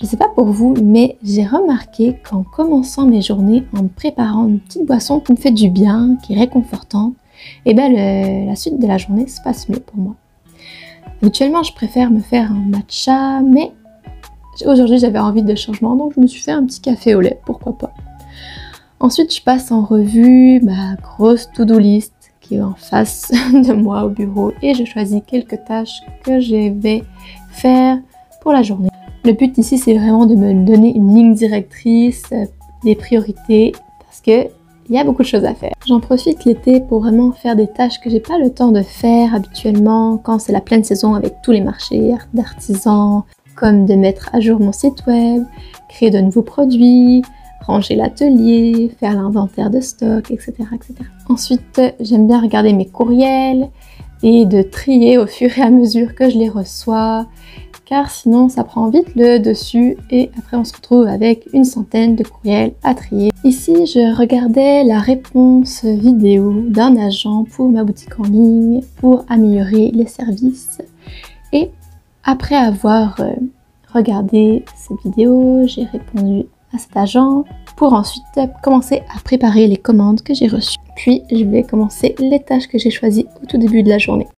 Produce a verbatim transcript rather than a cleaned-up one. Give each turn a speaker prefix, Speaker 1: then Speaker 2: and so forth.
Speaker 1: Je ne sais pas pour vous, mais j'ai remarqué qu'en commençant mes journées, en me préparant une petite boisson qui me fait du bien, qui est réconfortante, et ben le, la suite de la journée se passe mieux pour moi. Habituellement, je préfère me faire un matcha, mais aujourd'hui j'avais envie de changement, donc je me suis fait un petit café au lait, pourquoi pas. Ensuite, je passe en revue ma grosse to-do list qui est en face de moi au bureau et je choisis quelques tâches que je vais faire pour la journée. Le but ici, c'est vraiment de me donner une ligne directrice, des priorités, parce que il y a beaucoup de choses à faire. J'en profite l'été pour vraiment faire des tâches que j'ai pas le temps de faire habituellement quand c'est la pleine saison avec tous les marchés d'artisans, comme de mettre à jour mon site web, créer de nouveaux produits, ranger l'atelier, faire l'inventaire de stock, et cetera, et cetera. Ensuite, j'aime bien regarder mes courriels et de trier au fur et à mesure que je les reçois, car sinon ça prend vite le dessus et après on se retrouve avec une centaine de courriels à trier. Ici, je regardais la réponse vidéo d'un agent pour ma boutique en ligne pour améliorer les services et après avoir regardé cette vidéo, j'ai répondu à cet agent pour ensuite commencer à préparer les commandes que j'ai reçues. Puis je vais commencer les tâches que j'ai choisies au tout début de la journée.